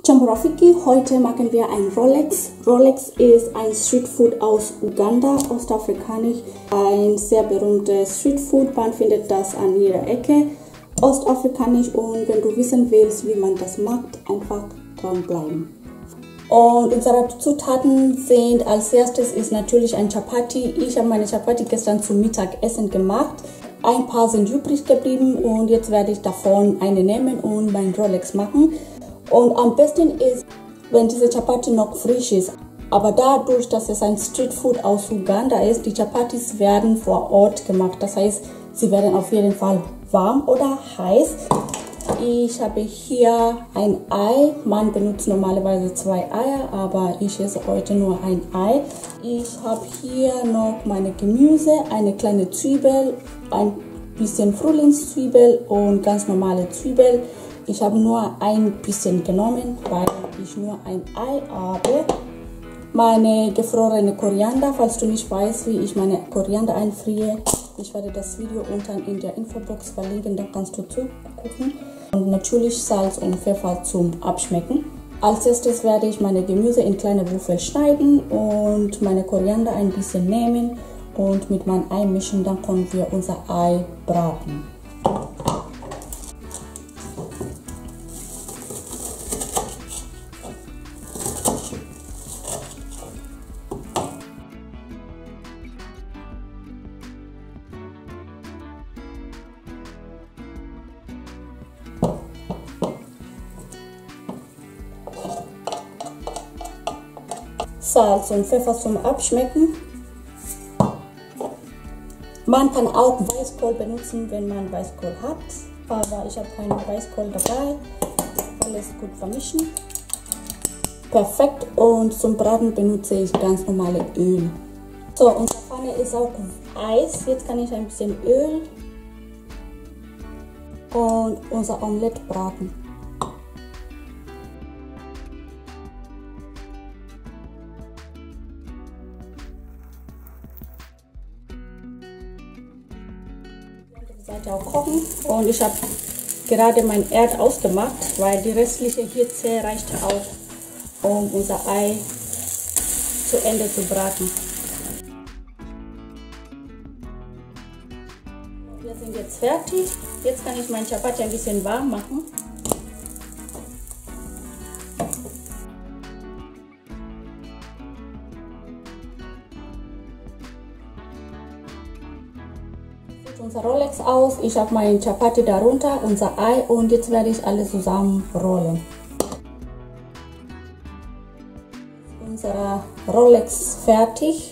Jambo Rafiki, heute machen wir ein Rolex. Rolex ist ein Streetfood aus Uganda, ostafrikanisch. Ein sehr berühmtes Streetfood, man findet das an jeder Ecke, ostafrikanisch. Und wenn du wissen willst, wie man das macht, einfach dranbleiben. Und unsere Zutaten sind, als erstes ist natürlich ein Chapati. Ich habe meine Chapati gestern zum Mittagessen gemacht. Ein paar sind übrig geblieben und jetzt werde ich davon eine nehmen und mein Rolex machen. Und am besten ist, wenn diese Chapati noch frisch ist. Aber dadurch, dass es ein Streetfood aus Uganda ist, die Chapatis werden vor Ort gemacht. Das heißt, sie werden auf jeden Fall warm oder heiß. Ich habe hier ein Ei. Man benutzt normalerweise 2 Eier, aber ich esse heute nur ein Ei. Ich habe hier noch meine Gemüse, eine kleine Zwiebel, ein bisschen Frühlingszwiebel und ganz normale Zwiebel. Ich habe nur ein bisschen genommen, weil ich nur ein Ei habe. Meine gefrorene Koriander, falls du nicht weißt, wie ich meine Koriander einfriere. Ich werde das Video unten in der Infobox verlinken, da kannst du zugucken. Und natürlich Salz und Pfeffer zum Abschmecken. Als erstes werde ich meine Gemüse in kleine Würfel schneiden und meine Koriander ein bisschen nehmen und mit meinem Ei mischen, dann können wir unser Ei braten. Salz und Pfeffer zum Abschmecken. Man kann auch Weißkohl benutzen, wenn man Weißkohl hat, aber ich habe keinen Weißkohl dabei. Alles gut vermischen. Perfekt, und zum Braten benutze ich ganz normale Öl. So, unsere Pfanne ist auch heiß. Jetzt kann ich ein bisschen Öl und unser Omelett braten. Seite auch kochen, und ich habe gerade mein Herd ausgemacht, weil die restliche Hitze reicht auch, um unser Ei zu Ende zu braten. Wir sind jetzt fertig. Jetzt kann ich mein Chapati ein bisschen warm machen. Unser Rolex aus, ich habe mein Chapati darunter, unser Ei, und jetzt werde ich alles zusammen rollen. Unser Rolex fertig.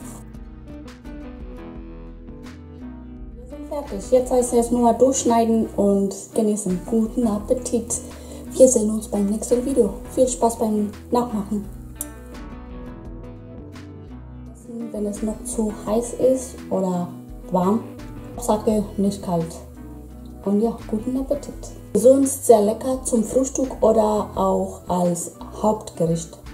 Wir sind fertig. Jetzt heißt es nur durchschneiden und genießen. Guten Appetit. Wir sehen uns beim nächsten Video. Viel Spaß beim Nachmachen. Wenn es noch zu heiß ist oder warm, Hauptsache nicht kalt. Und ja, guten Appetit. Sonst sehr lecker zum Frühstück oder auch als Hauptgericht.